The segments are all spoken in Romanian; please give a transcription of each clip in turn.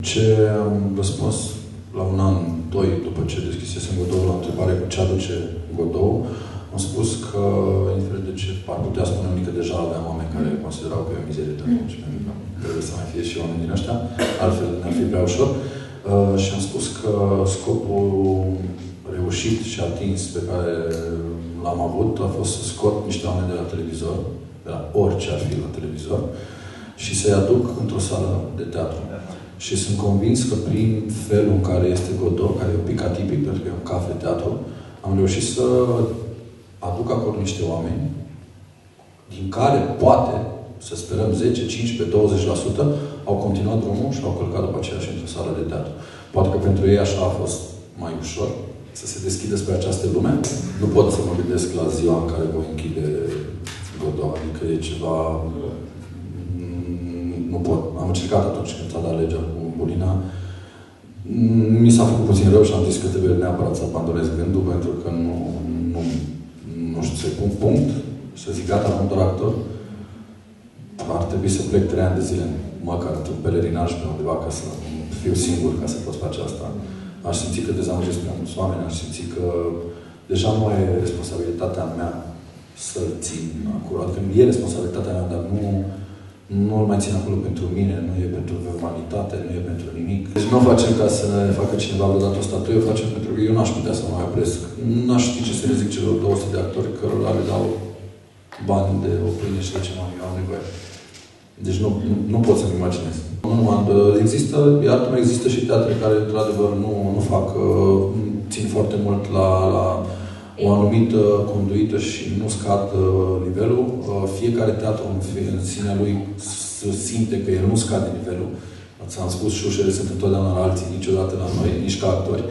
ce am răspuns la un an, doi, după ce deschisesem Godou la întrebare cu ce aduce Godou, am spus că, indiferent de ce ar putea spune unii că deja aveam oameni care considerau că e o mizerie de atunci, pentru că trebuie să mai fie și oameni din ăștia, altfel ne-ar fi prea ușor. Și am spus că scopul reușit și atins pe care l-am avut a fost să scot niște oameni de la televizor, de la orice ar fi la televizor, și să-i aduc într-o sală de teatru. Și sunt convins că prin felul în care este Godot, care e un pic atipic, pentru că e un cafe teatru, am reușit să aduc acolo niște oameni din care, poate, să sperăm 10, 15, 20%, au continuat drumul și au călcat după aceea și într-o sală de teatru. Poate că pentru ei așa a fost mai ușor să se deschidă spre această lume. Nu pot să mă gândesc la ziua în care voi închide Godot, adică e ceva... Nu pot. Am încercat atunci când s-a dat legea cu Bulina. Mi s-a făcut puțin rău și am zis că trebuie neapărat să abandonez gândul, pentru că nu știu, să-i pun punct, să zic gata, am doar actor. Ar trebui să plec 3 ani de zile, măcar într-un pelerinaj pe undeva, ca să fiu singur, ca să pot face asta. Aș simți că dezamăgesc prea mulți oameni, aș simți că deja nu e responsabilitatea mea să-l țin acolo. Adică e responsabilitatea mea, dar nu îl mai țin acolo pentru mine, nu e pentru umanitate, nu e pentru nimic. Deci nu o facem ca să ne facă cineva vreodată o statuie, o facem pentru că eu n-aș putea să mă mai opresc. N-aș ști ce să le zic celor 200 de actori cărora le dau bani de o pâine și de ce eu am nevoie. Deci nu pot să-mi imaginez. Există, iar există și teatre care, într-adevăr, nu fac, țin foarte mult la o anumită conduită și nu scad nivelul. Fiecare teatru în sinea lui simte că el nu scade nivelul. Ți-am spus, șușele sunt întotdeauna la alții, niciodată la noi, nici ca actori.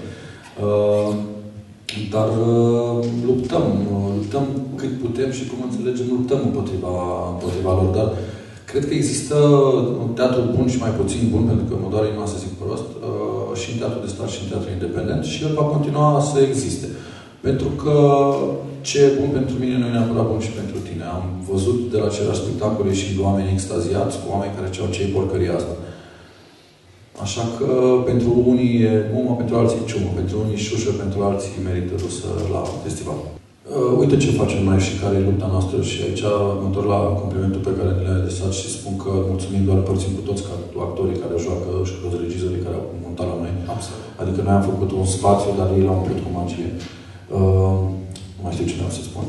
Dar luptăm cât putem și cum înțelegem, luptăm împotriva lor. Dar cred că există un teatru bun și mai puțin bun, pentru că mă doare inima să zic prost, și în teatru de stat și în teatru independent, și el va continua să existe. Pentru că ce e bun pentru mine nu e neapărat bun și pentru tine. Am văzut de la același spectacol și oameni extaziați cu oameni care ceau ce e porcăria asta. Așa că pentru unii e mumă, pentru alții e ciumă, pentru unii șușă, pentru alții merită dusă la festival. Uite ce facem noi și care e lupta noastră și aici mă întorc la complimentul pe care le-ai adresat și spun că mulțumim doar împărțim cu toți actorii care joacă și cu toți regizorii care au montat la noi. Absolut. Adică noi am făcut un spațiu, dar ei l-au umplut cu magie. Nu mai știu ce vreau să spun.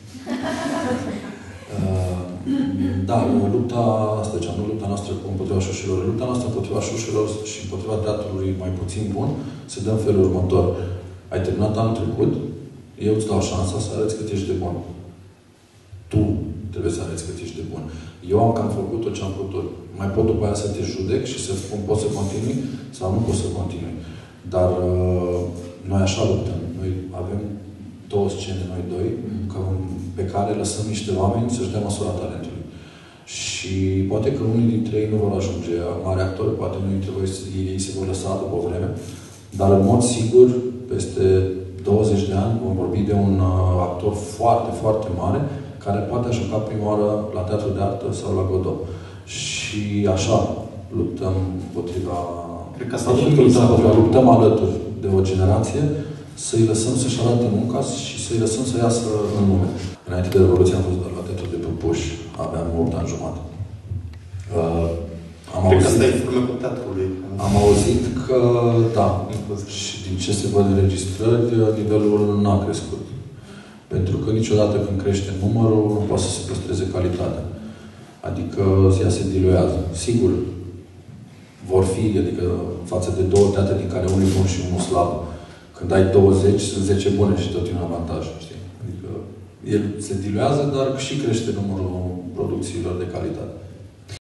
Da, lupta asta, nu lupta noastră împotriva șușilor, lupta noastră împotriva șușilor și împotriva teatrului mai puțin bun se dă în felul următor. Ai terminat anul trecut, eu îți dau șansa să arăți cât ești de bun. Tu trebuie să arăți cât ești de bun. Eu am cam făcut tot ce am putut. Mai pot după aia să te judec și să spun poți să continui sau nu poți să continui. Dar noi așa luptăm. Noi avem 2 scene, noi doi, pe care lăsăm niște oameni să-și dea măsura talentului. Și poate că unii dintre ei nu vor ajunge mari actori, poate unii dintre ei se vor lăsa după o vreme, dar în mod sigur, peste 20 de ani vom vorbi de un actor foarte, foarte mare, care poate a jucat prima oară la teatru de artă sau la Godot. Și așa luptăm împotriva... Cred că asta luptăm alături de o generație, să-i lăsăm să-și arate munca și să-i lăsăm să iasă în lume. Înainte de Revoluție am fost doar la teatru de Păpuși, aveam 8 ani jumătate. Cred că asta e formă teatrului. Am auzit că, da, și din ce se văd înregistrări, nivelul n-a crescut. Pentru că niciodată când crește numărul, nu poate să se păstreze calitatea. Adică ea se diluează. Sigur, vor fi, adică față de 2 teatre din care unul e bun și unul slab, când ai 20, sunt 10 bune și tot e un avantaj, știi? Adică el se diluează, dar și crește numărul producțiilor de calitate.